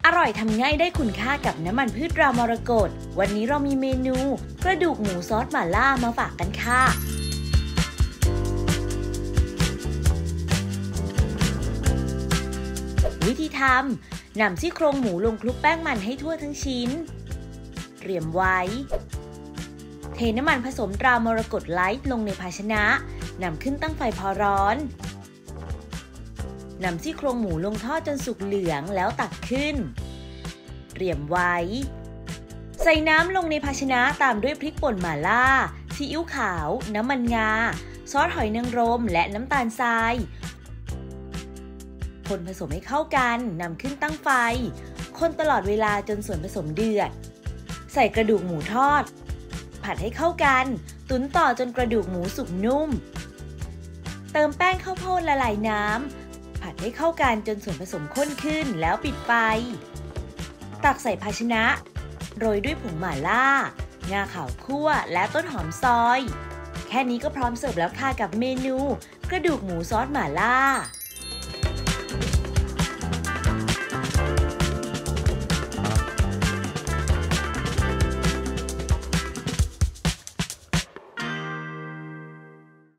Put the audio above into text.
อร่อยทำง่ายได้คุณค่ากับน้ำมันพืชรามรกตวันนี้เรามีเมนูกระดูกหมูซอสหม่าล่ามาฝากกันค่ะวิธีทำนำซี่โครงหมูลงคลุกแป้งมันให้ทั่วทั้งชิ้นเตรียมไว้เทน้ำมันผสมตรามรกตไลท์ลงในภาชนะนำขึ้นตั้งไฟพอร้อนนำซี่โครงหมูลงทอดจนสุกเหลืองแล้วตักขึ้นเตรียมไว้ใส่น้ำลงในภาชนะตามด้วยพริกป่นหม่าล่าซีอิ๊วขาวน้ำมันงาซอสหอยนางรมและน้ำตาลทรายคนผสมให้เข้ากันนำขึ้นตั้งไฟคนตลอดเวลาจนส่วนผสมเดือดใส่กระดูกหมูทอดผัดให้เข้ากันตุ๋นต่อจนกระดูกหมูสุกนุ่มเติมแป้งข้าวโพดละลายน้ำผัดให้เข้ากันจนส่วนผสมข้นขึ้นแล้วปิดไฟตักใส่ภาชนะโรยด้วยผงหม่าล่างาขาวคั่วและต้นหอมซอยแค่นี้ก็พร้อมเสิร์ฟแล้วค่ะกับเมนูกระดูกหมูซอสหม่าล่า